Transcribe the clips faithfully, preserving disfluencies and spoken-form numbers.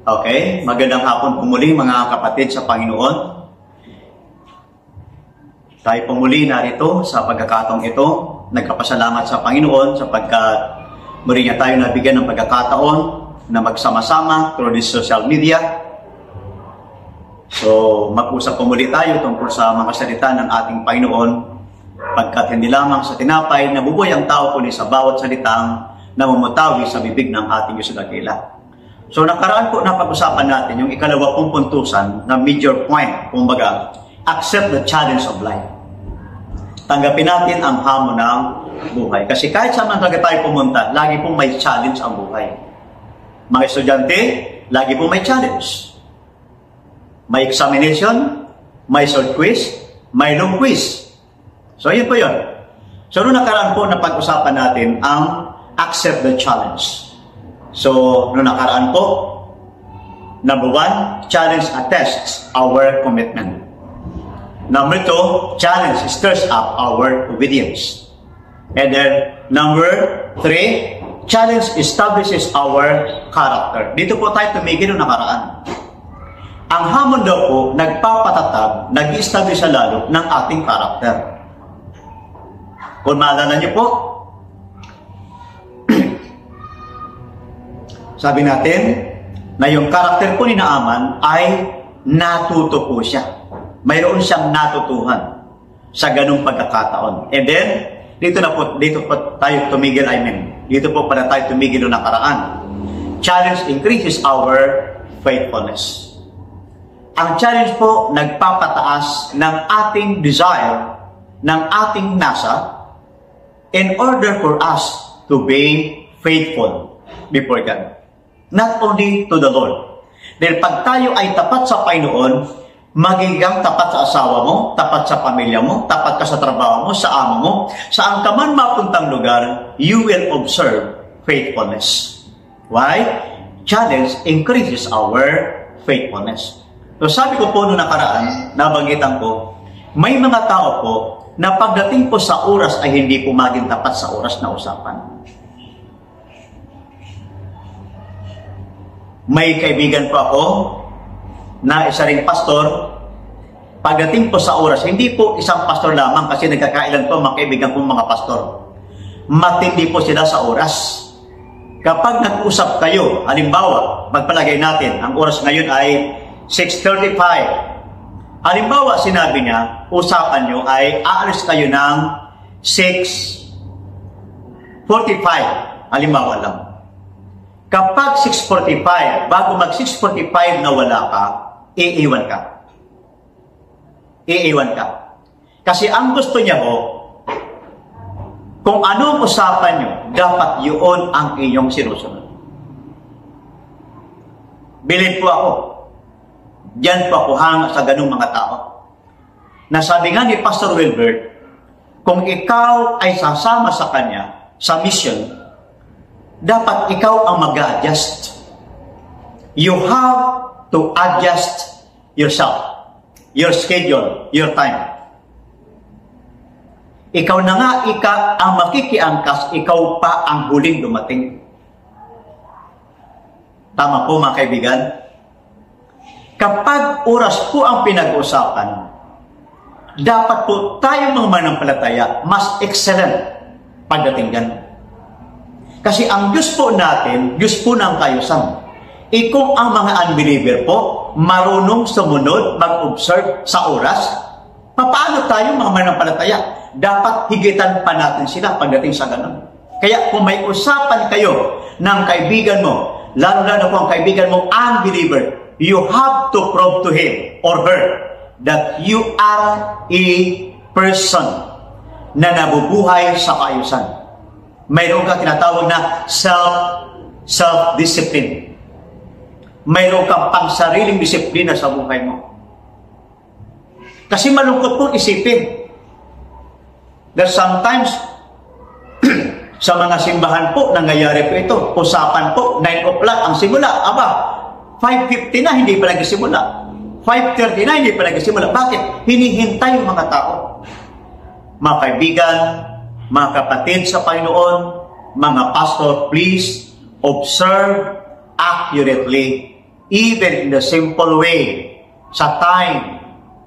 Okay, magandang hapon po muli mga kapatid sa Panginoon. Tayo po muli narito sa pagkakataong ito. Nagkapasalamat sa Panginoon sapagkat muli niya tayo nabigyan ng pagkakataon na magsama-sama through this social media. So, mag-usap po muli tayo tungkol sa mga salita ng ating Panginoon pagkat hindi lamang sa tinapay nabubuhay ang tao kundi sa bawat salitang namumutawi sa bibig ng ating Diyos na dakila. So, nakaraan po na pag-usapan natin yung ikalawang puntusan na major point, kumbaga, accept the challenge of life. Tanggapin natin ang hamon ng buhay. Kasi kahit saan man talaga tayo pumunta, lagi pong may challenge ang buhay. Mga estudyante, lagi pong may challenge. May examination, may short quiz, may long quiz. So, yun po yun. So, noong nakaraan po na pag-usapan natin ang accept the challenge. So, noong nakaraan po, number one, challenge attests our commitment. Number two, challenge stirs up our obedience. And then, number three, challenge establishes our character. Dito po tayo tumigil noong nakaraan. Ang hamon daw po, nagpapatatag, nag-establish sa lalo ng ating character. Kung maalala niyo po, sabi natin na yung karakter po ni Naaman ay natuto po siya. Mayroon siyang natutuhan sa ganung pagkakataon. And then, dito na po, dito po tayo tumigil, I mean, dito po pala tayo tumigil noong nakaraan. Challenge increases our faithfulness. Ang challenge po, nagpapataas ng ating desire, ng ating nasa, in order for us to be faithful before God. Not only to the Lord. Dahil pag tayo ay tapat sa Panginoon, magiging tapat sa asawa mo, tapat sa pamilya mo, tapat ka sa trabaho mo, sa amo mo, saan ka man mapuntang lugar, you will observe faithfulness. Why? Challenge increases our faithfulness. So sabi ko po noong nakaraan, nabanggitan ko, may mga tao po na pagdating po sa oras ay hindi po maging tapat sa oras na usapan. May kaibigan po ako na isa ring pastor. Pagdating po sa oras, hindi po isang pastor lamang kasi nagkakailan po mga kaibigan po mga pastor. Matindi po sila sa oras. Kapag nag-usap kayo, halimbawa, magpalagay natin, ang oras ngayon ay six thirty-five. Halimbawa, sinabi niya, usapan nyo ay aalis kayo ng six forty-five. Halimbawa lang. Kapag six forty-five, bago mag six forty-five na wala ka, iiwan ka. Iiwan ka. Kasi ang gusto niya po, kung anong usapan nyo, dapat yun ang inyong sinusunod. Bilib po ako. Diyan po ako hanga sa ganung mga tao. Nasabi nga ni Pastor Wilbert, kung ikaw ay sasama sa kanya, sa mission, dapat ikaw ang mag-a-adjust. You have to adjust yourself, your schedule, your time. Ikaw na nga, ika ang makikiangkas, ikaw pa ang huling dumating. Tama po mga kaibigan? Kapag oras po ang pinag-usapan, dapat po tayong mga manampalataya mas excellent pagdating ganun. Kasi ang Diyos po natin, Diyos po ng kayusan. E kung ang mga unbeliever po, marunong sumunod, mag-observe sa oras, paano tayo mga manampalataya? Dapat higitan pa natin sila pagdating sa ganun. Kaya kung may usapan kayo ng kaibigan mo, lalo-lalo kung ang kaibigan mo unbeliever, you have to prove to him or her that you are a person na nabubuhay sa kayusan. Mayroon ka tinatawag na self, self-discipline. Mayroon kang pang-sariling disiplina sa buhay mo. Kasi malungkot pong isipin. That sometimes, sa mga simbahan po, nangyayari po ito. Usapan po, nine o'clock ang simula. Aba, five fifty na, hindi pa nagsimula. five thirty na, hindi pa nagsimula. Bakit? Hinihintay yung mga tao. Mga kaibigan, mga kapatid sa Panginoon, mga pastor, please observe accurately even in the simple way, sa time,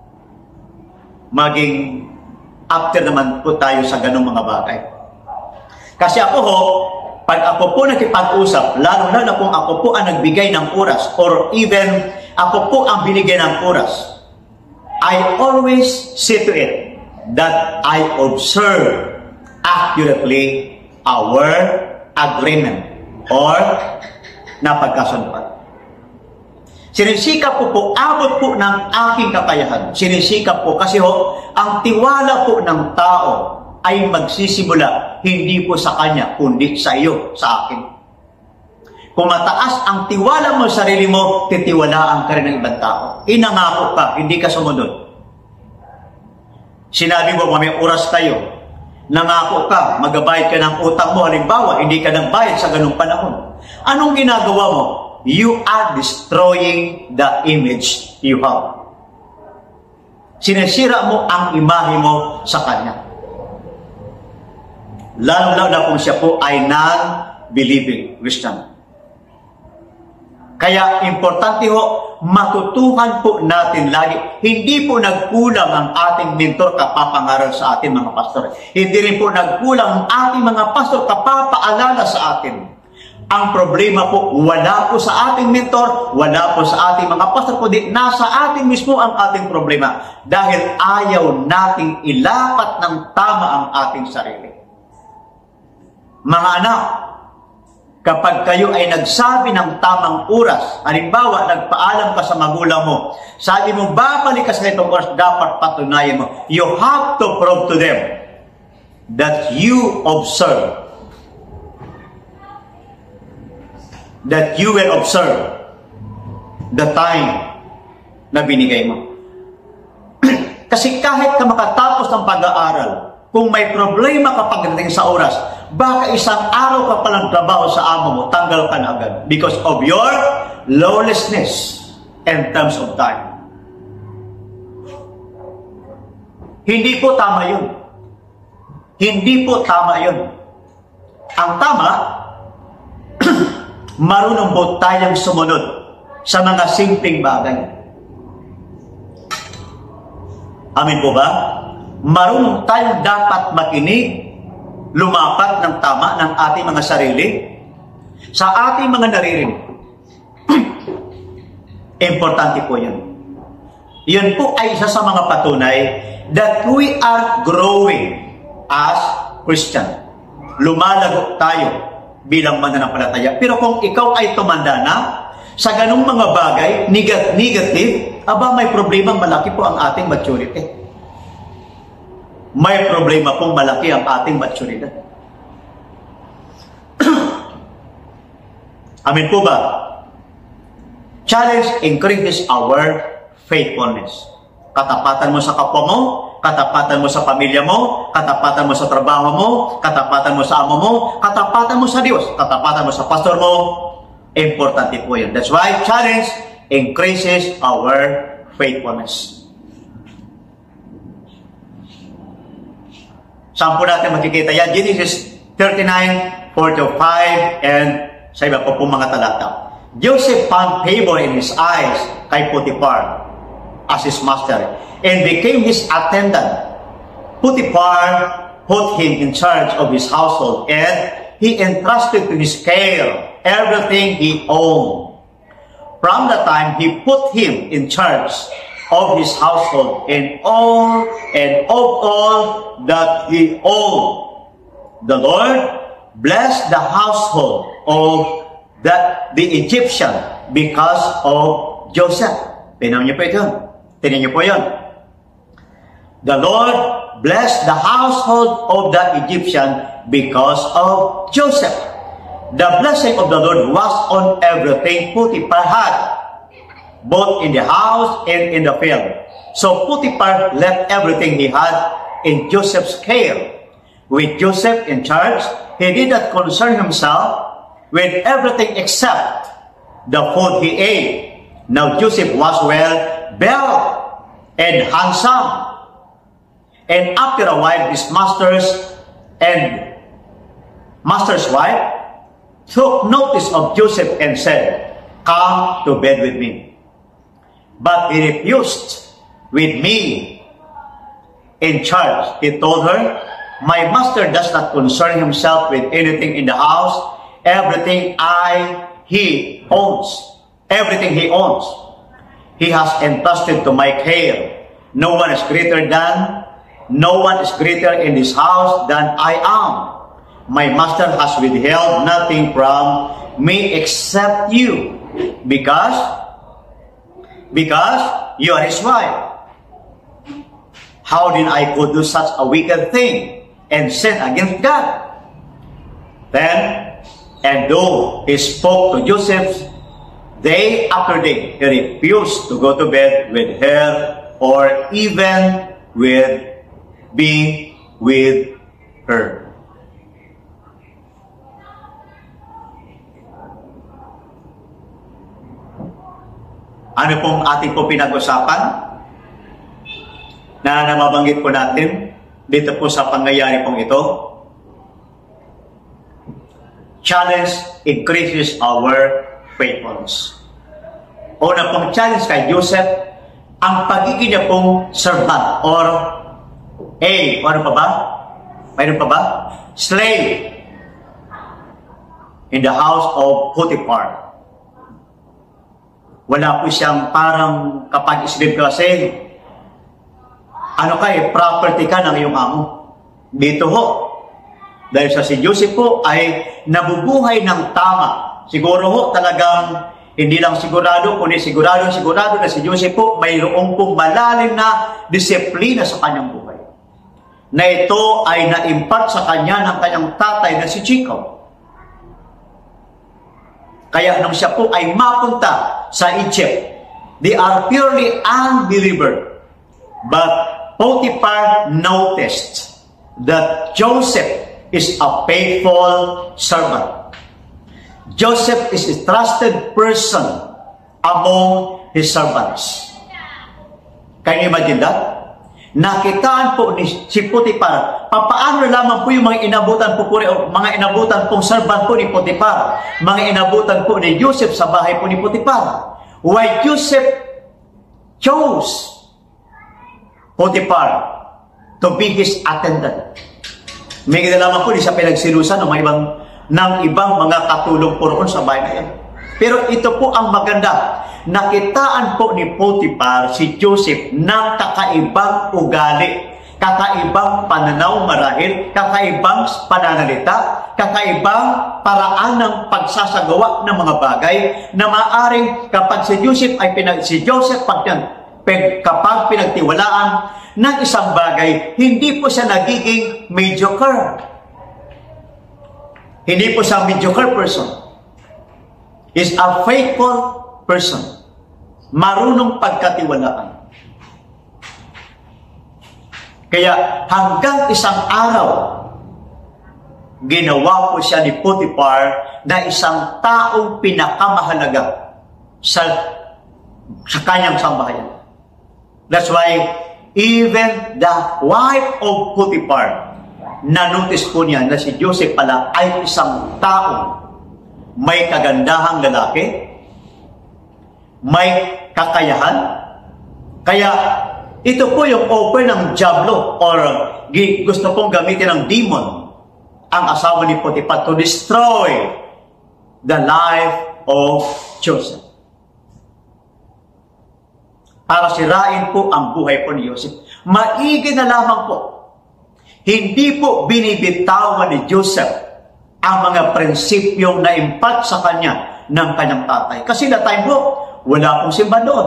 maging after naman po tayo sa ganung mga bagay. Kasi ako ho, pag ako po nakipag-usap, lalo-lalo na kung ako po ang nagbigay ng oras or even ako po ang binigay ng oras, I always see to it that I observe accurately our agreement or napagkasunduan. Sinisikap ko po, abot po ng aking kakayahan. Sinisikap po kasi ho, ang tiwala po ng tao ay magsisimula hindi po sa kanya, kundi sa iyo, sa akin. Kung mataas ang tiwala mo sa sarili mo, titiwalaan ka rin ng ibang tao. Inangako ka, hindi ka sumunod. Sinabi mo, may oras tayo. Nangako ka, magabayad ka ng utang mo. Halimbawa, hindi ka nagbayad sa ganung panahon. Anong ginagawa mo? You are destroying the image you have. Sinisira mo ang imahe mo sa kanya. Lalo-lalo na kung siya po ay non-believing Christian. Kaya importante ho, matutuhan po natin lagi. Hindi po nagkulang ang ating mentor kapapangaral sa ating mga pastor. Hindi rin po nagkulang ang ating mga pastor kapapaalala sa atin. Ang problema po, wala po sa ating mentor, wala po sa ating mga pastor, kundi nasa ating mismo ang ating problema. Dahil ayaw nating ilapat ng tama ang ating sarili. Mga anak, kapag kayo ay nagsabi ng tamang oras, halimbawa, nagpaalam ka sa magulang mo, sabi mo, babalik ka sa itong oras, dapat patunayan mo. You have to prove to them that you observe. That you will observe the time na binigay mo. Kasi kahit ka makatapos ng pag-aaral, kung may problema ka pagdating sa oras, baka isang araw ka palang trabaho sa amo mo, tanggal ka na agad because of your lawlessness in terms of time. Hindi po tama yun. Hindi po tama yun. Ang tama, marunong po tayong sumunod sa mga simpleng bagay. Amin po ba? Marunong tayong dapat makinig, lumapat ng tama ng ating mga sarili sa ating mga naririnig. Importante po yun. Yun po ay isa sa mga patunay that we are growing as Christian. Lumalago tayo bilang mananampalataya. Pero kung ikaw ay tumanda na, sa ganung mga bagay, negative, aba may problemang malaki po ang ating maturity. May problema pong malaki ang ating maturity. Amin po ba? Challenge increases our faithfulness. Katapatan mo sa kapwa mo, katapatan mo sa pamilya mo, katapatan mo sa trabaho mo, katapatan mo sa amo mo, katapatan mo sa Diyos, katapatan mo sa pastor mo. Importante po yun. That's why challenge increases our faithfulness. Saan po natin makikita yan? Genesis thirty-nine, four to five, and sa iba po pong mga talata. Joseph found favor in his eyes kay Potiphar as his master, and became his attendant. Potiphar put him in charge of his household, and he entrusted to his care everything he owned. From the time he put him in charge of his household and all and of all that he owned, the Lord blessed the household of the, the Egyptian because of Joseph. Tingnan niyo po ito. Tingnan niyo po yun. The Lord blessed the household of the Egyptian because of Joseph. The blessing of the Lord was on everything Potiphar had, both in the house and in the field. So Potiphar left everything he had in Joseph's care. With Joseph in charge, he did not concern himself with everything except the food he ate. Now Joseph was well built and handsome. And after a while, his masters and master's wife took notice of Joseph and said, come to bed with me. But he refused with me in charge. He told her, my master does not concern himself with anything in the house. Everything I, he owns, everything he owns, he has entrusted to my care. No one is greater than, no one is greater in this house than I am. My master has withheld nothing from me except you, because, because you are his wife. How did I could do such a wicked thing and sin against God? Then, and though he spoke to Joseph day after day, he refused to go to bed with her or even with be with her. Ano pong ating po pinag-usapan na namabanggit po natin dito po sa pangyayari pong ito? Challenge increases our faithfulness. Una pong challenge kay Joseph, ang pagiging niya pong servant or A, o ano pa ba? Mayroon pa ba? Slave in the house of Potiphar. Wala po siyang parang kapag slave kasi, ano ka eh, property ka ng iyong amo. Dito ho, dahil sa si Joseph po ay nabubuhay ng tama. Siguro ho talagang hindi lang sigurado, kundi sigurado sigurado na si Joseph po mayroong pong malalim na disiplina sa kanyang buhay. Na ito ay na-impart sa kanya ng kanyang tatay na si Jacob. Kaya nung siya po ay mapunta sa Egypt, they are purely unbeliever. But Potiphar noticed that Joseph is a faithful servant. Joseph is a trusted person among his servants. Can you imagine that? Nakitaan po ni si Potiphar, papaano lamang po yung mga inabutan po, po mga inabutan pong servant po ni Potiphar, mga inabutan po ni Joseph sa bahay po ni Potiphar. Why Joseph chose Potiphar to be his attendant. May lamang po di sa pinagsilusan ng mga ibang, ng ibang mga katulong po roon sa bahay na yan. Pero ito po ang maganda. Nakitaan po ni Potiphar si Joseph ng kakaibang ugali, kakaibang pananaw marahil, kakaibang pananalita, kakaibang paraan ng pagsasagawa ng mga bagay na maaaring kapag si Joseph ay pinag si Joseph pag, kapag pinagtiwalaan ng isang bagay, hindi po siya nagiging mediocre. Hindi po siya mediocre person. Is a faithful person. Marunong pagkatiwalaan. Kaya hanggang isang araw, ginawa po siya ni Potiphar na isang taong pinakamahalaga sa, sa kanyang sambahayan. That's why even the wife of Potiphar, na-notice po niya na si Joseph pala ay isang taong may kagandahang lalaki, may kakayahan. Kaya ito po yung offer ng diablo or gusto pong gamitin ng demon ang asawa ni Potiphar to destroy the life of Joseph. Para sirain po ang buhay po ni Joseph. Maigi na lamang po. Hindi po binibitawan ni Joseph ang mga prinsipyong na-impart sa kanya ng kanyang tatay. Kasi na time po, wala pong simba doon.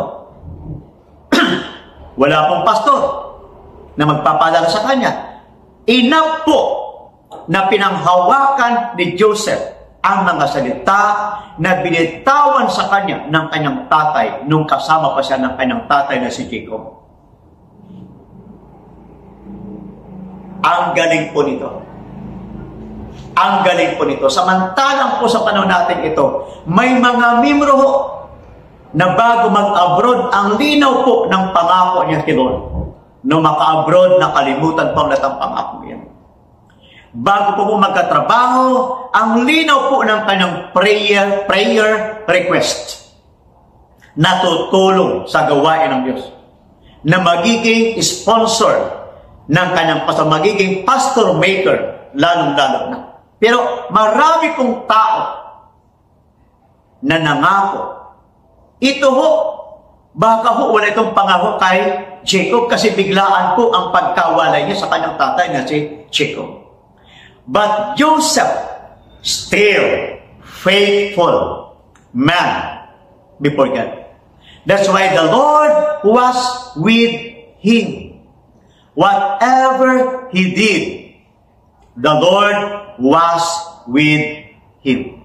Wala pong pastor na magpapalala sa kanya. Enough po na pinanghawakan ni Joseph ang mga salita na binitawan sa kanya ng kanyang tatay nung kasama pa siya ng kanyang tatay na si Jacob. Ang galing po nito. Ang galing po nito. Samantalang po sa panahon natin ito, may mga miyembro ho na bago mag-abroad, ang linaw po ng pangako niya kay Lord. No maka-abroad, nakalimutan po ang latang pangako yan. Bago po po magkatrabaho, ang linaw po ng kanyang prayer, prayer request. natutulong sa gawain ng Diyos, na magiging sponsor ng kanyang pastor, magiging pastor maker, lalong-lalo na. Pero marami pong tao na nangako. Ito ho, baka ho wala itong pangako kay Jacob kasi biglaan po ang pagkawalay niya sa kanyang tatay na si Jacob. But Joseph, still faithful man before God. That's why the Lord was with him. Whatever he did, the Lord was with him.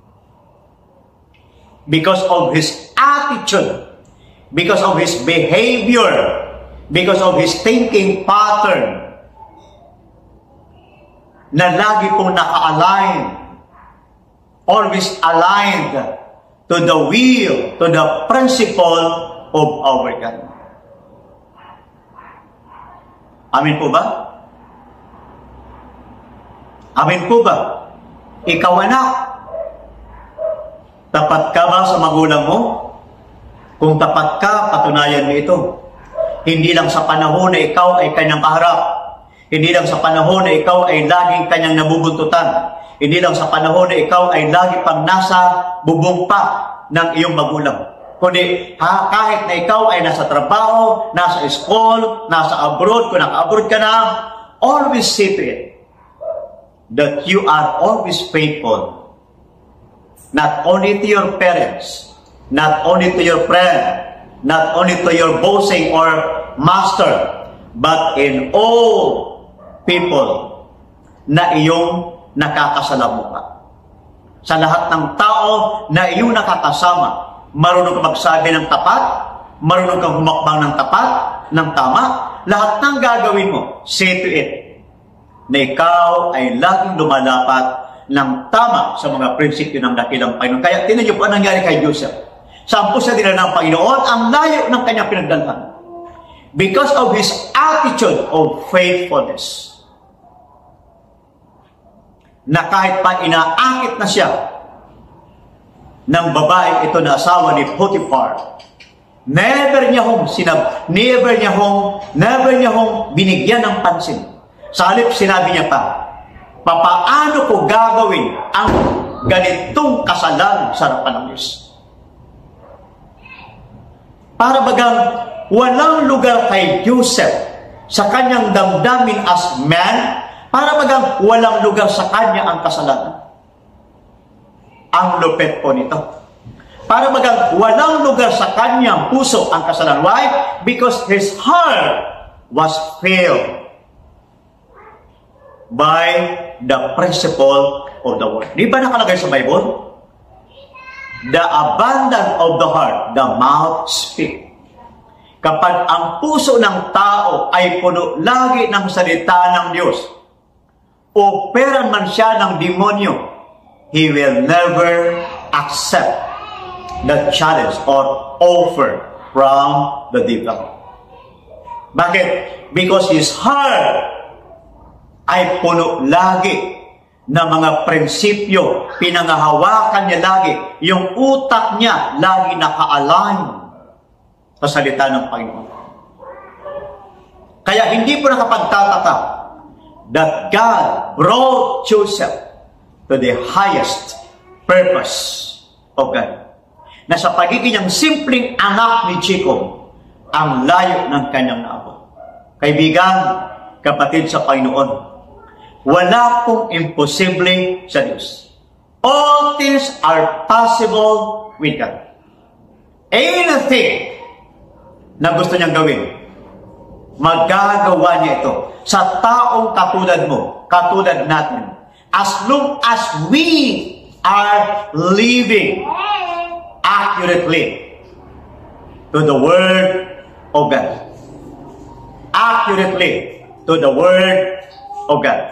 Because of his attitude, because of his behavior, because of his thinking pattern, na lagi pong naka-align, always aligned to the will, to the principle of our God. Amin po ba? Amin po ba? Ikaw anak, tapat ka ba sa magulang mo? Kung tapat ka, patunayan mo ito. Hindi lang sa panahon na ikaw ay kanyang kaharap. Hindi lang sa panahon na ikaw ay laging kanyang nabubuntutan. Hindi lang sa panahon na ikaw ay lagi pang nasa bubong pa ng iyong magulang. Kundi ha, kahit na ikaw ay nasa trabaho, nasa school, nasa abroad, kung naka-abroad ka na, always see to it that you are always faithful. Not only to your parents, not only to your friend, not only to your bossing or master, but in all people na iyong nakakasalamuha. Sa lahat ng tao na iyong nakakasama, marunong kang magsabi ng tapat, marunong kang humakbang ng tapat, ng tama, lahat ng gagawin mo, see to it, na ikaw ay laging lumalapat ng tama sa mga prinsipyo ng dakilang Panginoon. Kaya tinan niyo po ang nangyari kay Joseph. Saan po siya dinala ng Panginoon? Ang layo ng kanyang pinagdalhan. Because of his attitude of faithfulness. Na kahit pa inaakit na siya ng babae ito na asawa ni Potiphar, never niya hong sinab, never niya hong, never niya hong binigyan ng pansin. Sa halip, sinabi niya pa, papaano ko gagawin ang ganitong kasalanan sa harapan ng Diyos? Para bagang walang lugar kay Joseph sa kanyang damdamin as man, para bagang walang lugar sa kanya ang kasalanan. Ang lupit po nito. Para bagang walang lugar sa kanyang puso ang kasalanan. Why? Because his heart was filled by the principle of the word. Di ba nakalagay sa Bible? The abundance of the heart, the mouth speak. Kapag ang puso ng tao ay puno lagi ng salita ng Diyos, operan man siya ng demonyo, he will never accept the challenge or offer from the devil. Bakit? Because his heart ay puno lagi ng mga prinsipyo, pinangahawakan niya lagi, yung utak niya lagi naka-align sa salita ng Panginoon. Kaya hindi po nakapagtataka that God brought Joseph to the highest purpose of God. Na sa pagiging niyang simpleng anak ni Jacob, ang layo ng kanyang naabot. Kaibigan, kapatid sa Panginoon, wala pong imposible sa Diyos. All things are possible with God. Anything na gusto niyang gawin, magagawa niya ito sa taong katulad mo, katulad natin. As long as we are living accurately to the Word of God. Accurately to the Word of God.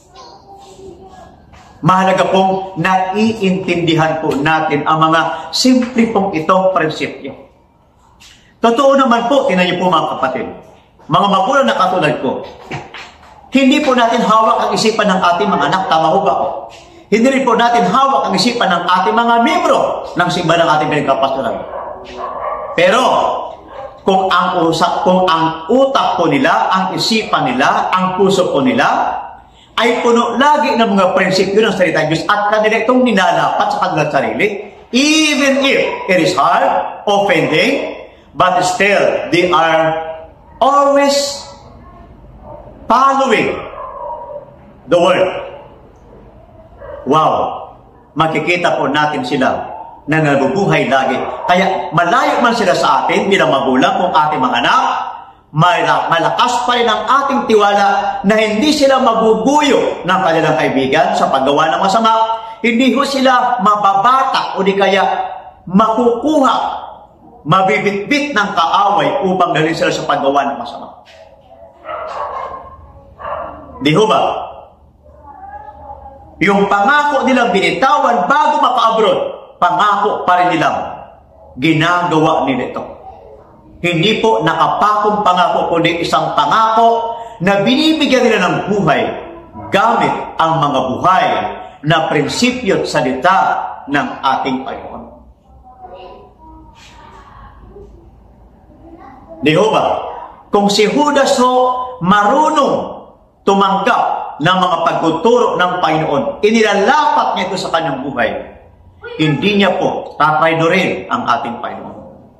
Mahalaga pong naiintindihan po natin ang mga simple pong itong prinsipyo. Totoo naman po, tinan niyo po mga kapatid, mga magulang na katulad ko, hindi po natin hawak ang isipan ng ating mga anak, tama ho ba? Hindi rin po natin hawak ang isipan ng ating mga membro ng simbahan ng ating pinagpapastoran. Pero, kung ang usak, kung ang utak po nila, ang isipan nila, ang puso po nila, ay puno lagi ng mga prinsipyo ng salita ng Diyos at kanila itong ninalapat sa kanilang sarili, even if it is hard, offending, but still, they are always following the Word. Wow! Makikita po natin sila na nabubuhay lagi. Kaya malayo man sila sa atin bilang magulang kung ating mga anak, malakas pa rin ang ating tiwala na hindi sila maguguyo ng kanilang kaibigan sa paggawa ng masama. Hindi ho sila mababata o di kaya makukuha, mabibitbit ng kaaway upang dalhin sila sa paggawa ng masama. Di ho ba? Yung pangako nilang binitawan bago maka-abroad, pangako pa rin nilang ginagawa nila ito. Hindi po nakapakong pangako, kundi isang pangako na binibigyan nila ng buhay gamit ang mga buhay na prinsipyo at salita ng ating Panginoon. Di ho ba? Kung si Judas ho marunong tumanggap ng mga pagtuturo ng Panginoon, inilalapat niya ito sa kanyang buhay, hindi niya po tatraidorin ang ating Panginoon.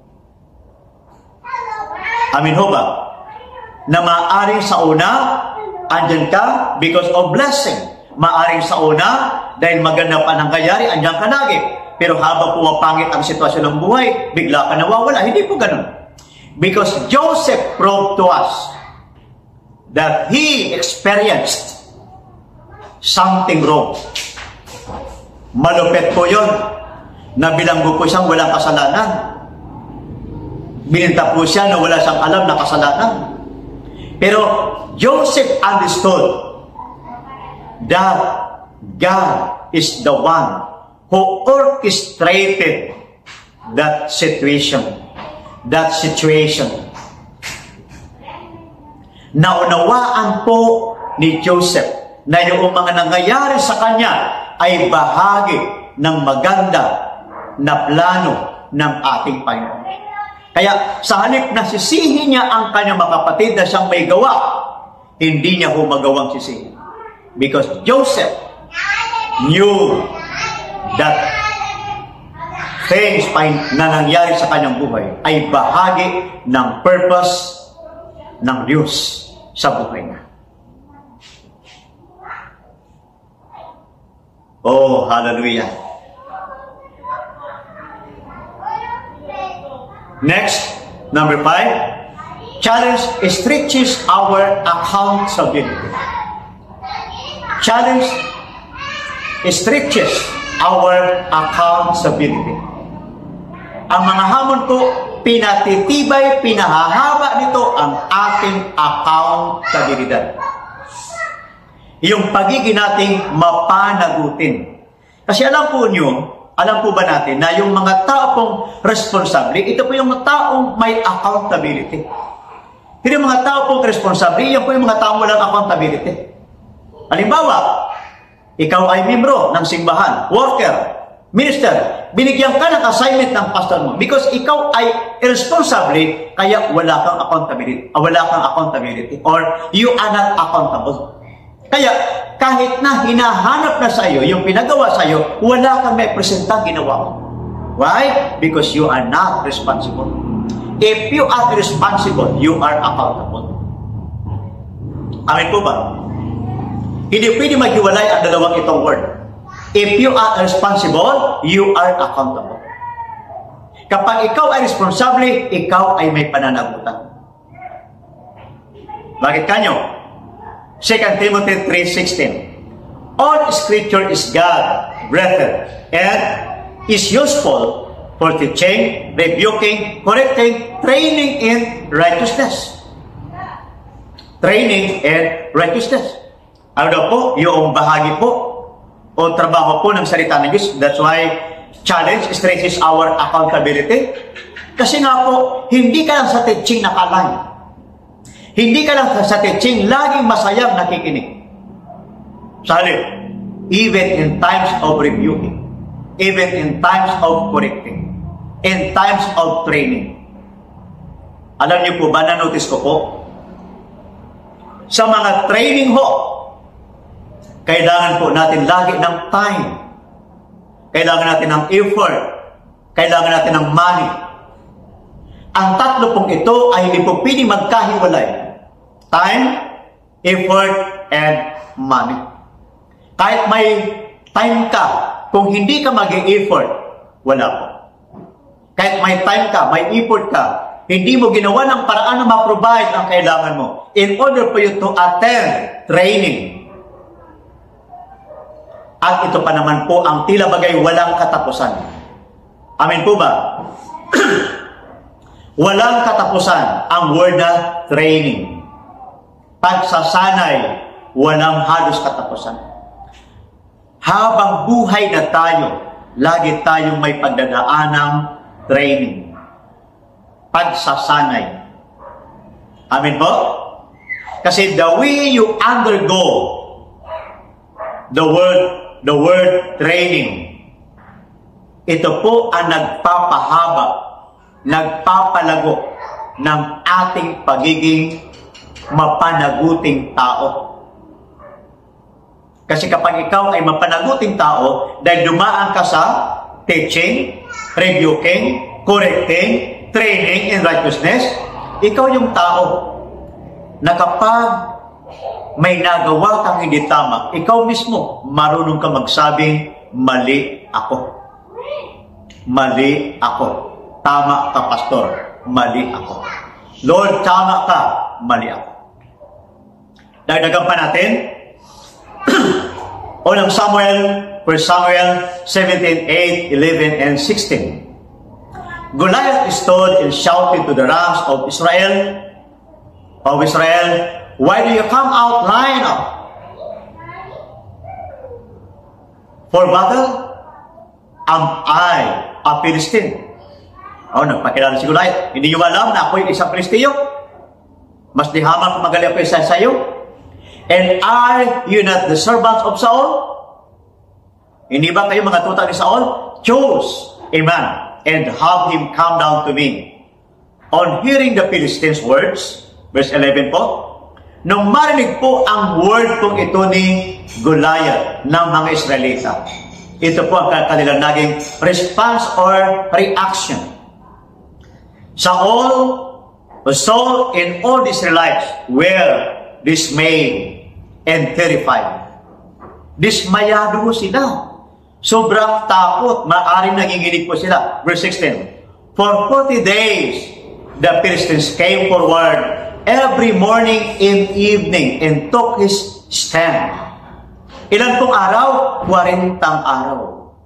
Amin ho ba? Na maaaring sa una, andyan ka because of blessing. Maaaring sa una, dahil maganda pa nangyayari, andyan ka lagi. Pero habang pumapangit ang sitwasyon ng buhay, bigla ka nawawala. Hindi po ganun. Because Joseph proved to us that he experienced something wrong. Malupit po yun. Nabilanggo po siyang walang kasalanan. Bininta po siya na wala siyang alam na kasalanan. Pero Joseph understood that God is the one who orchestrated that situation. That situation. Naunawaan po ni Joseph na yung mga nangyayari sa kanya ay bahagi ng maganda na plano ng ating Panginoon. Kaya sa halip na sisihin niya ang kanyang mga kapatid na siyang may gawa, hindi niya ho magawang sisihin. Because Joseph knew that things na nangyari sa kanyang buhay ay bahagi ng purpose ng Diyos sa buhay niya. Oh, hallelujah. Next, number five, challenge stretches our accountability. Challenge stretches our accountability. Ang mga hamon po, pinatitibay, pinahahaba nito ang ating accountability. Yung pagiging nating mapanagutin. Kasi alam po nyo, alam po ba natin na yung mga tao pong responsable, ito po yung mga taong may accountability. Hindi yung mga tao pong responsable, yan po yung mga taong walang accountability. Halimbawa, ikaw ay membro ng simbahan, worker, minister, binigyan ka ng assignment ng pastor mo because ikaw ay irresponsible, kaya wala kang accountability, wala kang accountability, or you are not accountable. Kaya, kahit na hinahanap na sa iyo, yung pinagawa sa iyo, wala kang may presentang ginawa mo. Why? Because you are not responsible. If you are responsible, you are accountable. Amin po ba? Hindi pwede maghiwalay ang dalawang itong word. If you are responsible, you are accountable. Kapag ikaw ay responsable, ikaw ay may pananagutan. Bakit kanyo? Second Timothy three sixteen. All scripture is God-breathed and is useful for teaching, rebuking, correcting, training in righteousness. Training in righteousness. Ano daw po? Yung bahagi po o trabaho po ng salita ng Diyos. That's why challenge stretches our accountability. Kasi nga po, hindi ka lang sa teaching nakalay. Hindi ka lang sa teaching laging masayang nakikinig. Salib, even in times of rebuking, even in times of correcting, in times of training. Alam niyo po ba, na-notice ko po, sa mga training ho, kailangan po natin lagi ng time. Kailangan natin ng effort. Kailangan natin ng money. Ang tatlo pong ito ay hindi po pwedeng magkahiwalay. Time, effort, and money. Kahit may time ka, kung hindi ka mag-e-effort, wala po. Kahit may time ka, may effort ka, hindi mo ginawa ng paraan na ma-provide ang kailangan mo in order for you to attend training. At ito pa naman po ang tila bagay walang katapusan. Amen po ba? Walang katapusan ang word na training. Pagsasanay, walang halos katapusan. Habang buhay na tayo, lagi tayong may pagdadaanang training. Pagsasanay. Amen po? Kasi the way you undergo the word, the word training, ito po ang nagpapahaba, nagpapalago ng ating pagiging mapanaguting tao. Kasi kapag ikaw ay mapanaguting tao, dahil dumaan ka sa teaching, rebuking, correcting, training in righteousness, ikaw yung tao na kapag may nagawa kang hindi tama, ikaw mismo marunong ka magsabing, mali ako. Mali ako. Tama ka, pastor. Mali ako. Lord, tama ka. Mali ako. Dagdagan pa natin. Unang Samuel, First Samuel seventeen, eight, eleven, and sixteen. Goliath stood and shouted to the ranks of Israel, of Israel, why do you come out line up for battle? Am I a Philistine? Oh, nagpakilala si Goliath. Hindi nyo alam na ako'y isang Pilisteo? Mas di haman kung magaling ako isa sa iyo? And are you not the servants of Saul? Hindi ba kayo mga tuta ni Saul? Choose a man and have him come down to me. On hearing the Philistines' words, verse eleven po, nung marinig po ang word pong ito ni Goliath ng mga Israelita, ito po ang kanilang naging response or reaction. Saul, Saul and all the Israelites were dismayed and terrified. Dismayado sila. Sobrang takot. Maaring nanginginig po sila. Verse sixteen. For forty days, the Philistines came forward every morning and evening and took his stand. Ilan pong araw? Kwarentang araw.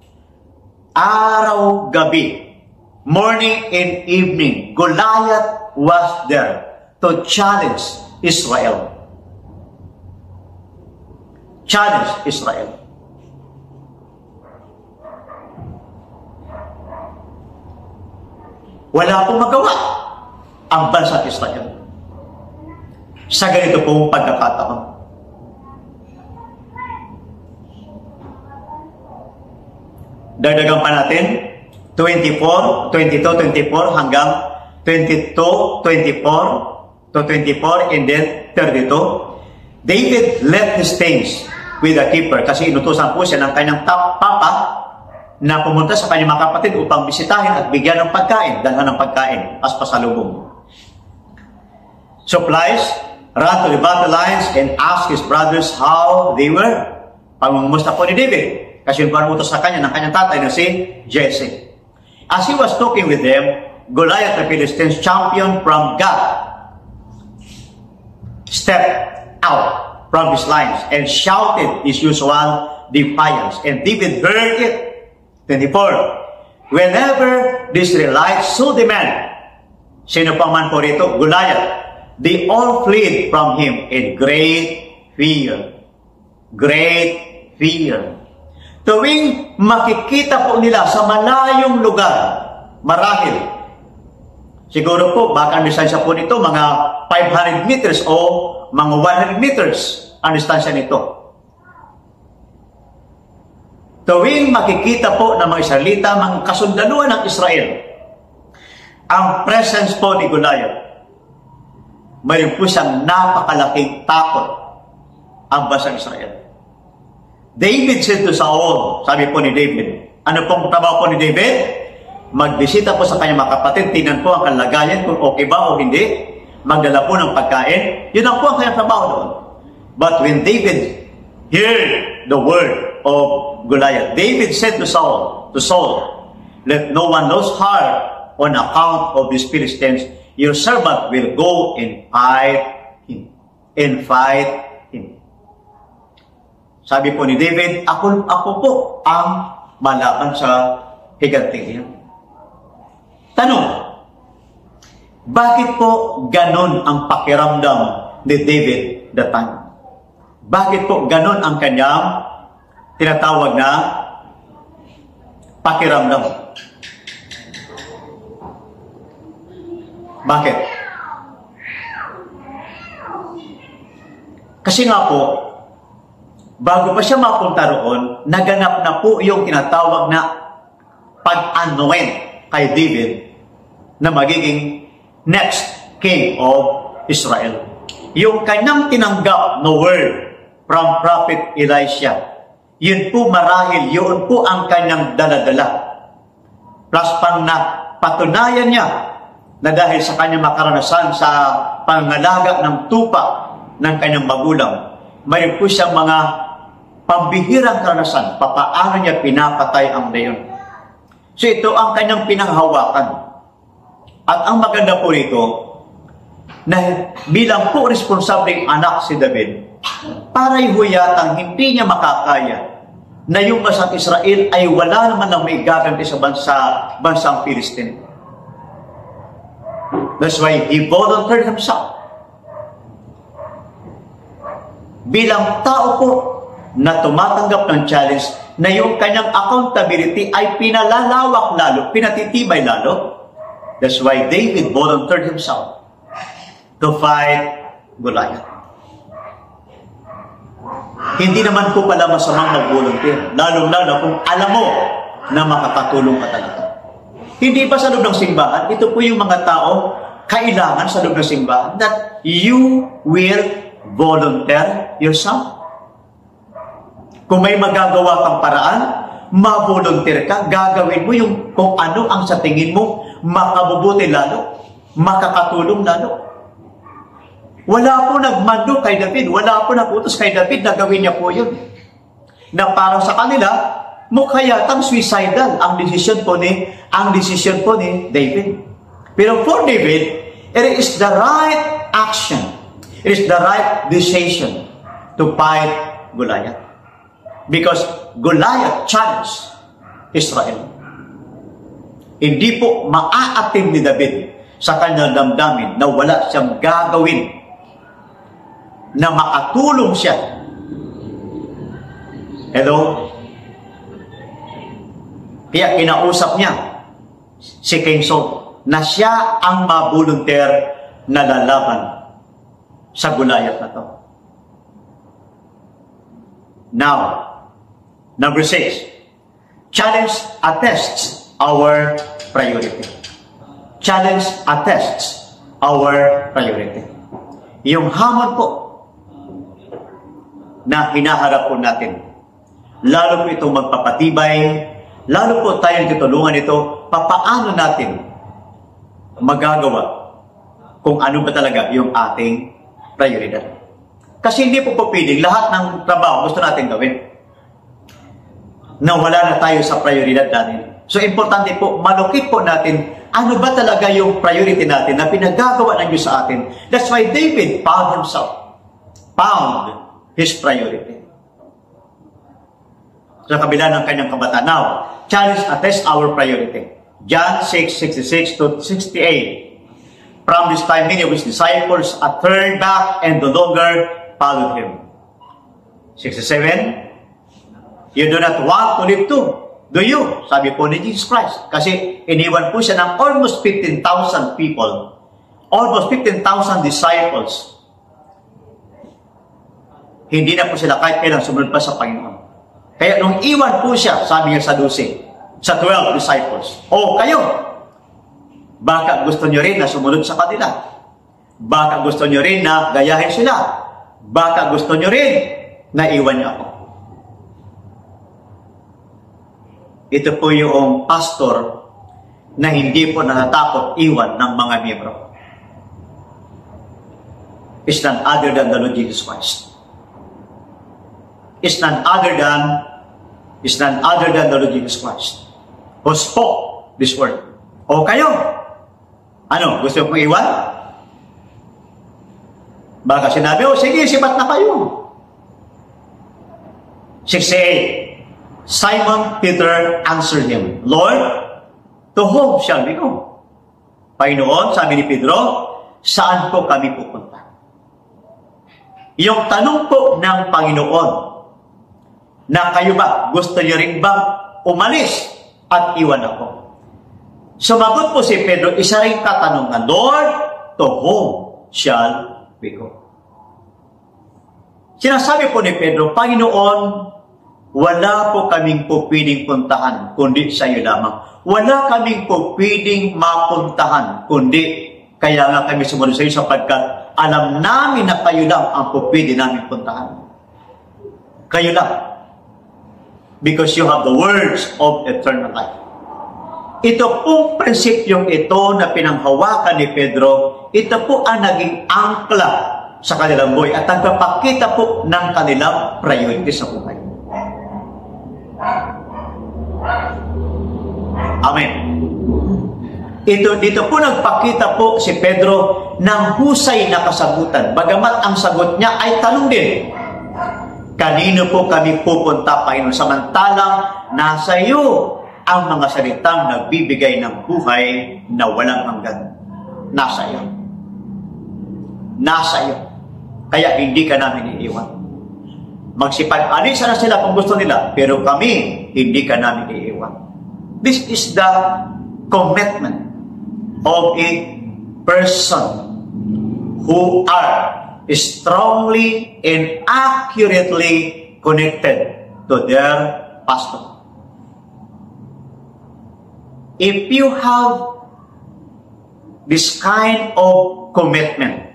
Araw-gabi. Morning and evening. Goliath was there to challenge Israel. Challenge Israel. Wala pong magawa ang bansang Israel sa ganito pong pagkakataon. Dagdagan pa natin, twenty-four, twenty-two, twenty-four hanggang twenty-two, twenty-four to twenty-four and then thirty-two. David left his things with the keeper kasi inutusan po siya ng kanyang papa na pumunta sa kanyang mga kapatid upang bisitahin at bigyan ng pagkain, dalhan ng pagkain as pasalubong. Supplies, ran to the battle lines and asked his brothers how they were. Pangungumusta po ni David kasi yung panutos sa kanya ng kanyang tatay na si Jesse. As he was talking with them, Goliath the Philistines, champion from God, stepped out from his lines and shouted his usual defiance. And David heard it. twenty-four. Whenever the Israelites saw the man, sino pa man po rito? Goliath. They all fled from him in great fear. Great fear. Tuwing makikita po nila sa malayong lugar, marahil, siguro po, baka ang distansya po nito, mga five hundred meters o mga one hundred meters ang distansya nito. Tuwing makikita po ng mga Israelita, mga kasundaluhan ng Israel, ang presence po ni Goliath, mayroon po siyang napakalaking takot ang bansang Israel. David said to Saul, sabi po ni David, ano pong trabaho po ni David? Magbisita po sa kanyang mga kapatid, tingnan po ang kalagayan kung okay ba o hindi, magdala po ng pagkain, yun ang po ang kanyang trabaho doon. But when David heard the word of Goliath, David said to Saul, to Saul, let no one lose heart on account of these Philistines. Your servant will go and fight him. And fight him. Sabi po ni David, ako, ako po ang malaban sa higanting iyon. Tanong, bakit po ganon ang pakiramdam ni David that time? Bakit po ganon ang kanyang tinatawag na pakiramdam? Bakit? Kasi nga po, bago pa siya mapunta roon, naganap na po yung tinatawag na pag-anoint kay David na magiging next king of Israel. Yung kanyang tinanggap na word from Prophet Elisha, yun po marahil, yun po ang kanyang daladala. Plus pang na patunayan niya na dahil sa kanyang makaranasan sa pangalaga ng tupa ng kanyang magulang, mayroon po siyang mga pambihirang karanasan, papaano niya pinapatay ang leon. So ito ang kanyang pinanghawakan. At ang maganda po rito, na bilang po responsabling anak si David, para ihuyatang hindi niya makakaya na yung bansang Israel ay wala naman ng may gaganti sa bansa, bansang Philistine. That's why he volunteered himself. Bilang tao po na tumatanggap ng challenge na yung kanyang accountability ay pinalalawak lalo, pinatitibay lalo. That's why David volunteered himself to fight Goliath. Hindi naman po pala masamang mag-volunteer, lalong-lalo kung alam mo na makakatulong ka talaga. Hindi pa sa loob ng simbahan, ito po yung mga tao kailangan sa loob ng simbahan that you will volunteer yourself. Kung may magagawa kang paraan, ma-volunteer ka, gagawin mo yung kung ano ang sa tingin mo makabubuti lalo, makakatulong lalo. Wala po nagmando kay David, wala po nagutos kay David na gawin niya po yun. Na para sa kanila, mukha yatang suicidal ang desisyon po ni, ang desisyon po ni David. Pero for David, it is the right action. It is the right decision to fight Goliath. Because Goliath challenged Israel. Hindi po maa-attain ni David sa kanyang damdamin na wala siyang gagawin na makatulong siya. Hello? Kaya kinausap niya si King Saul na siya ang ma-volunteer na lalaban sa Goliath na to. Now, number six, challenge attests our priority. Challenge attests our priority. Yung hamon po na hinaharap po natin, lalo po itong magpapatibay, lalo po tayong tutulungan ito, papaano natin magagawa kung ano ba talaga yung ating prioridad. Kasi hindi po po piling lahat ng trabaho gusto natin gawin na wala na tayo sa prioridad natin. So, importante po, malukit po natin ano ba talaga yung priority natin na pinagagawa ng Diyos sa atin. That's why David found himself, found his priority. Sa kabila ng kanyang kabataan. Now, challenge attests our priority. John six, sixty-six to sixty-eight. From this time, many of his disciples are turned back and no longer followed him. sixty-seven. You do not want to live too, do you? Sabi po ni Jesus Christ. Kasi iniwan po siya ng almost fifteen thousand people. Almost fifteen thousand disciples. Hindi na po sila kahit kailang sumunod pa sa Panginoon. Kaya nung iwan po siya, sabi niya sa twelve, sa twelve disciples, "Oh, kayo, Baka gusto nyo rin na sumunod sa kanila. Baka gusto nyo rin na gayahin sila. Baka gusto nyo rin na iwan niyo ako. Ito po yung pastor na hindi po natatakot iwan ng mga miyembro. It's none other than the Lord Jesus Christ. It's none other than It's none other than the Lord Jesus Christ who spoke this word. O kayo, ano, gusto mong iwan? Baka sinabi, oh, sige, sipat na kayo. sixty-eight, Simon Peter answered him, Lord, to whom shall we go? Panginoon, sabi ni Pedro, saan po kami pupunta? Yung tanong po ng Panginoon, na kayo ba, gusto niyo rin bang umalis at iwan ako? Sumagot po si Pedro, isa rin katanungan, Lord, to whom shall we go? Sinasabi po ni Pedro, Panginoon, wala po kaming po pwedeng puntahan, kundi sa iyo lamang. Wala kaming po pwedeng mapuntahan, kundi kaya nga kami sumunod sa iyo sapagkat alam namin na kayo lang ang po pwede namin puntahan. Kayo lang. Because you have the words of eternal life. Ito pong prinsipyong ito na pinanghawakan ni Pedro, ito po ang naging angkla sa kanilang buhay at nagpapakita po ng kanilang priority sa buhay. Amen. Ito, dito po nagpakita po si Pedro ng husay na kasagutan. Bagamat ang sagot niya ay tanong din. Kanino po kami pupunta, Panginoon? Samantalang nasa iyo ang mga salitang nagbibigay ng buhay na walang hanggan. Nasa iyo. Nasa iyo. Kaya hindi ka namin iiwan. Magsipag-alisa na sila kung gusto nila, pero kami, hindi ka namin iiwan. This is the commitment of a person who are strongly and accurately connected to their pastor. If you have this kind of commitment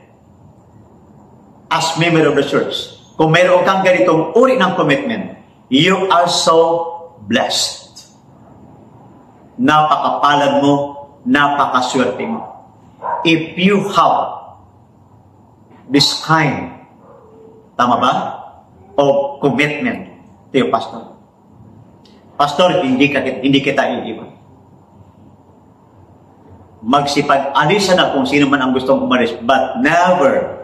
as member of the church, kung mayroon kang ganitong uri ng commitment, you are so blessed. Napakapalad mo, napakaswerte mo. If you have this kind, tama ba, of commitment to your pastor. Pastor, hindi, ka, hindi kita iiwan. Magsipag-alisa na kung sino man ang gustong umalis, but never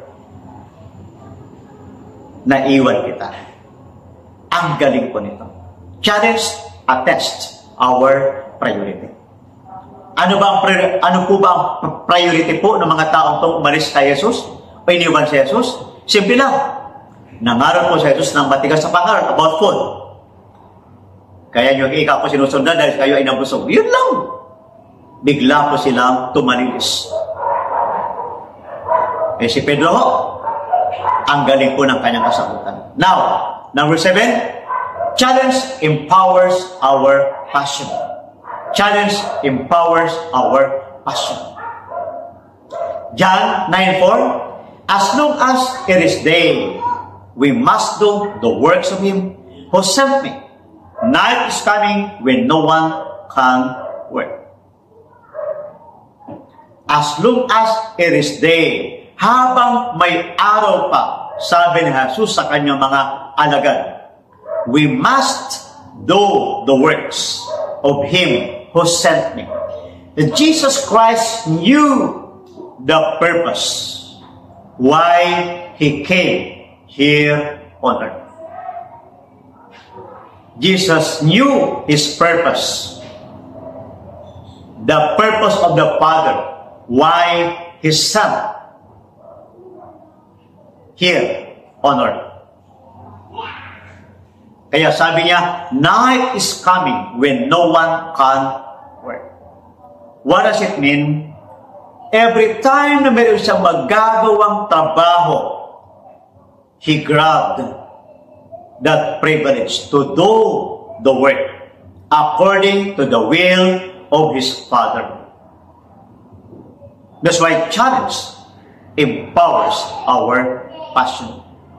naiwan kita. Ang galing po nito. Challenge, attest our priority. Ano ba ang ano po ba ang priority po ng mga taong itong umalis kay Jesus? O iniwan si Jesus? Simple lang. Nangarap po si Jesus ng matigas sa pangarap about food. Kaya nyo ikaw po sinusundan dahil kayo ay nabusog. Yun lang. Bigla po silang tumalilis. Eh si Pedro, ang galing po ng kanyang kasagutan. Now, number seven, challenge empowers our passion. Challenge empowers our passion. John nine four, as long as it is day, we must do the works of Him who sent me. Night is coming when no one can work. As long as it is day, habang may araw pa, sabi ni Jesus sa kanyang mga alagad, we must do the works of Him who sent me. And Jesus Christ knew the purpose why He came here on earth. Jesus knew His purpose, the purpose of the Father, why His Son here on earth. Kaya sabi niya, night is coming when no one can work. What does it mean? Every time na meron siyang magagawang trabaho, he grabbed that privilege to do the work according to the will of his Father. That's why challenge empowers our passion.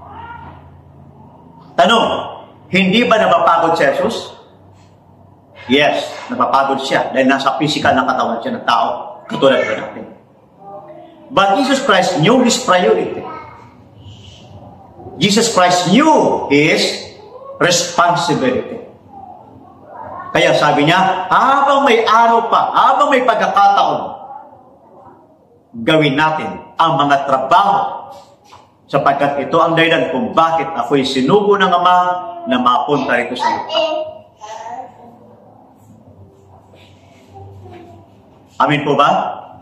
Tanong, hindi ba napapagod si Jesus? Yes, napapagod siya dahil nasa physical na katawan siya ng tao, katulad ba natin. But Jesus Christ knew His priority. Jesus Christ knew His responsibility. Kaya sabi niya, habang may araw pa, habang may pagkakataon, gawin natin ang mga trabaho sapagkat ito ang dahilan kung bakit ako'y sinugo ng Ama na mapunta rito sa lupa. Amin po ba?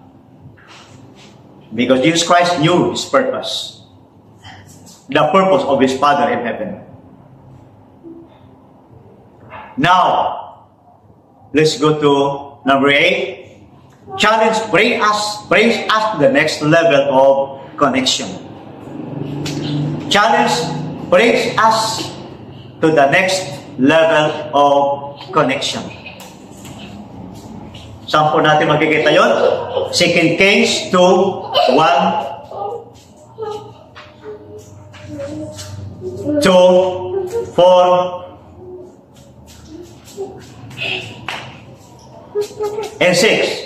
Because Jesus Christ knew His purpose. The purpose of His Father in heaven. Now, let's go to number eight. Challenge brings us, brings us to the next level of connection. Challenge brings us to the next level of connection. Saan po natin makikita yun? Second Kings two, one, two, four, and six.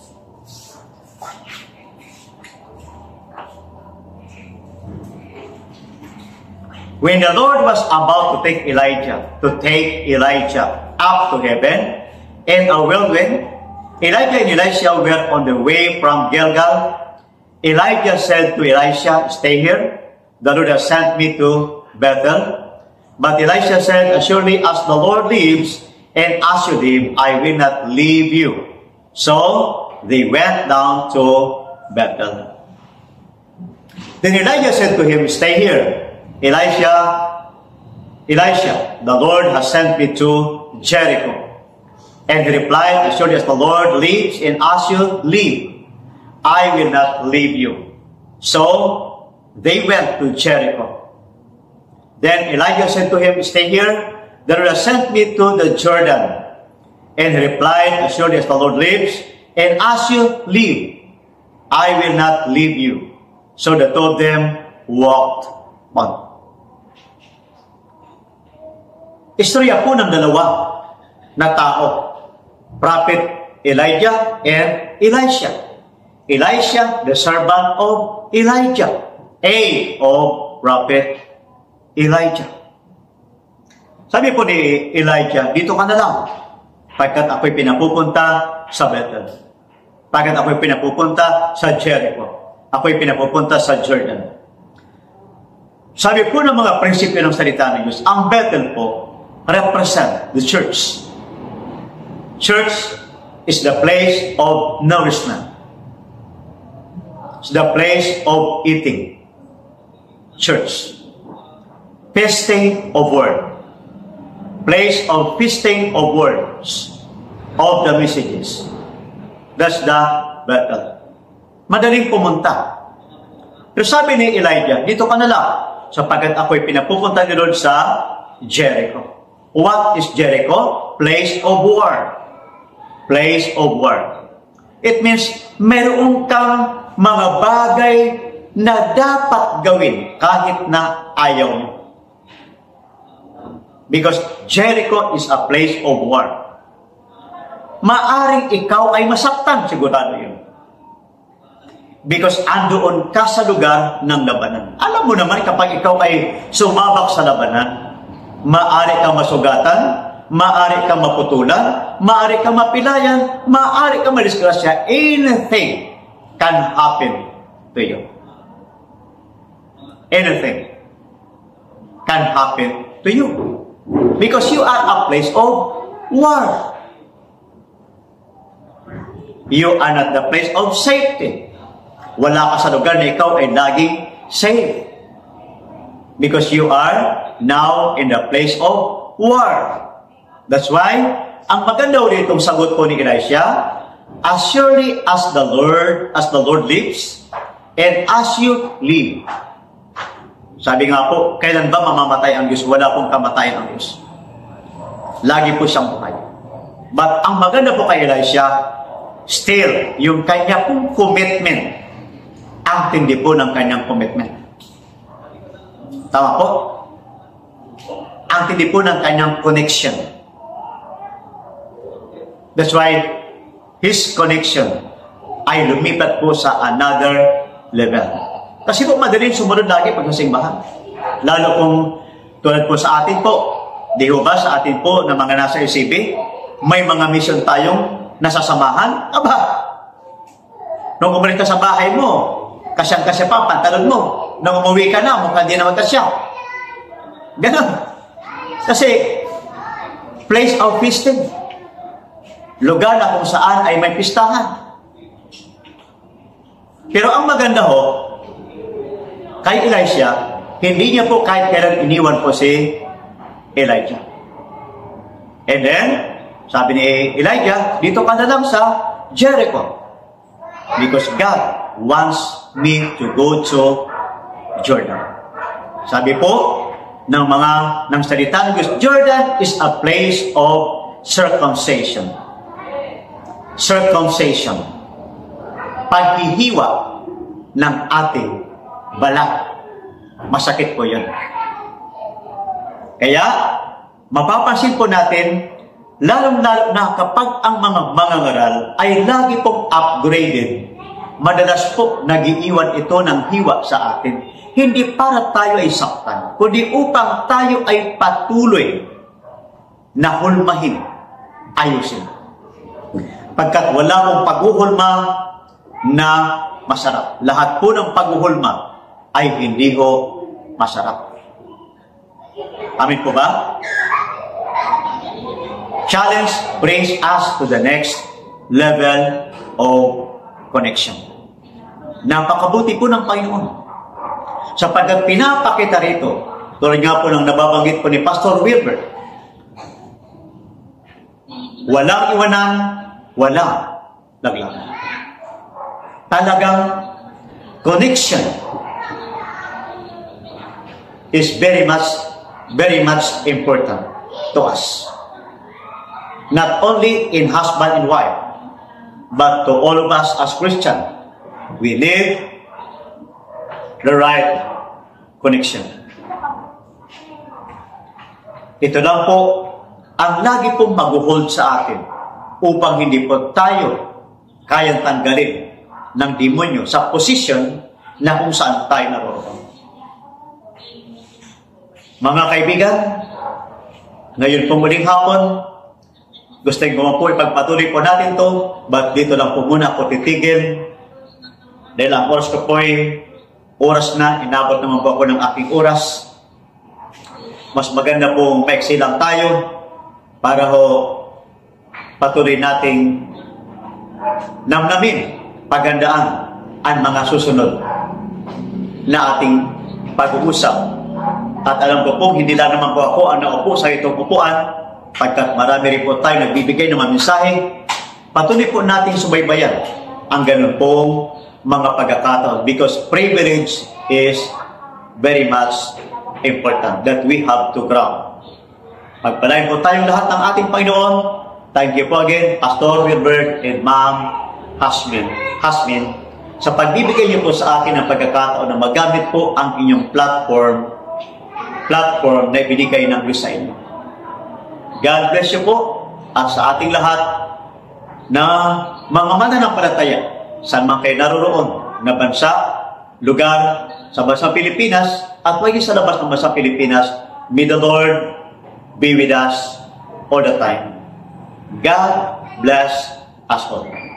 When the Lord was about to take Elijah, to take Elijah up to heaven, and a whirlwind, Elijah and Elisha were on the way from Gilgal. Elijah said to Elisha, "Stay here. The Lord has sent me to Bethel." But Elisha said, "Surely as the Lord lives, and as you live, I will not leave you." So they went down to Bethel. Then Elijah said to him, "Stay here. Elisha, Elisha, the Lord has sent me to Jericho." And he replied, "As surely as the Lord lives, and as you live, I will not leave you." So they went to Jericho. Then Elijah said to him, "Stay here. The Lord has sent me to the Jordan." And he replied, "As surely as the Lord lives, and as you live, I will not leave you." So the two of them walked on. Istorya po ng dalawa na tao, Prophet Elijah and Elisha. Elisha, the servant of Elijah, aide of Prophet Elijah. Sabi po ni Elijah, "Dito ka na lang, pagkat ako'y pinapupunta sa Bethel. Pagkat ako'y pinapupunta sa Jericho. Ako'y pinapupunta sa Jordan." Sabi po ng mga prinsipyo ng salita ng Diyos, ang Bethel po represent the church. Church is the place of nourishment. It's the place of eating. Church. Feasting of word. Place of feasting of words. Of the messages. That's the Bethel. Madaling pumunta. Pero sabi ni Elijah, "Dito ka na lang, sapagkat ako'y pinapupunta ni Lord sa Jericho." What is Jericho? Place of war. Place of war. It means meron kang mga bagay na dapat gawin kahit na ayaw mo. Because Jericho is a place of war. Maaring ikaw ay masaktan, sigurado yun. Because andoon ka sa lugar ng labanan. Alam mo naman kapag ikaw ay sumabak sa labanan, maaari kang masugatan, maaari kang maputulan, maaari kang mapilayan, maaari kang madisgrasya. Anything can happen to you. Anything can happen to you. Because you are a place of war. You are not the place of safety. Wala ka sa lugar na ikaw ay laging safe. Because you are now in the place of war. That's why, ang maganda ulit itong sagot po ni Elisha, "As surely as the Lord, as the Lord lives, and as you live." Sabi nga po, kailan ba mamamatay ang Diyos? Wala pong kamatayan ang Diyos. Lagi po siyang buhay. But ang maganda po kay Elisha, Still, yung kanya pong commitment, ang tindi po ng kanyang commitment. Tama po? Ang tindi po ng kanyang connection. That's why his connection ay lumipat po sa another level. Kasi po madaling sumunod lagi pag simbahan. Lalo kung tulad po sa atin po, di ho ba sa atin po na mga nasa E C B, may mga mission tayong nasasamahan? Aba, nung umalik ka sa bahay mo, kasyang-kasya pa, pantalon mo. Nung umuwi ka na, mukhang di na magkasya. Ganon. Kasi, place of feasting. Lugar na kung saan ay may pistahan. Pero ang maganda ho, kay Elisha, hindi niya po kahit kailan iniwan po si Elijah. And then, sabi ni Elijah, dito ka na lang sa Jericho. Because God wants me to go to Jordan. Sabi po ng mga ng salita ng Diyos, Jordan is a place of circumcision. Circumcision. Paghihiwa ng ating balat. Masakit po yun. Kaya, mapapansin po natin, lalong-lalo na kapag ang mga mangangaral ay lagi pong upgraded, madalas po nagiiwan ito ng hiwa sa atin. Hindi para tayo ay saktan, kundi upang tayo ay patuloy na hulmahin, ayusin. Pagkat wala mong paghuhulma na masarap. Lahat po ng paghuhulma ay hindi ho masarap. Amin po ba? Challenge brings us to the next level of connection. Napakabuti po ng Panginoon. Sapagkat pinapakita rito, tulad nga po ng nababanggit po ni Pastor Wilbert, walang iwanan, walang laglag. Talagang connection is very much, very much important to us. Not only in husband and wife, but to all of us as Christians, we need the right connection. Ito lang po ang lagi pong mag-hold sa atin upang hindi po tayo kayang tanggalin ng demonyo sa posisyon na kung saan tayo naroon. Mga kaibigan, ngayon po muling hapon, gusto ko po ipagpatuloy po natin to, but dito lang po muna ako titigil dahil ang oras ko po ay oras na, inabot naman po ako ng aking oras. Mas maganda pong maiksi lang tayo para ho patuloy nating namnamin, pagandaan ang mga susunod na ating pag-uusap. At alam ko po, hindi lang naman po ako ang naupo sa itong upuan, pagkat marami rin po tayo nagbibigay ng mga mensahe. Patuloy po natin subaybayan ang ganun pong mga pagkakataon, because privilege is very much important that we have to ground. Pagpalain po tayong lahat ng ating Panginoon. Thank you po again, Pastor Wilbert and Ma'am Hasmin, Hasmin sa pagbibigay niyo po sa akin ng pagkakataon na magamit po ang inyong platform platform na ibinigay ng Diyos sa inyo. God bless you po at sa ating lahat na mga mananampalataya saan man kayo naroroon na bansa, lugar, sa bansang Pilipinas at maging sa labas ng bansang Pilipinas. May the Lord be with us all the time. God bless us all.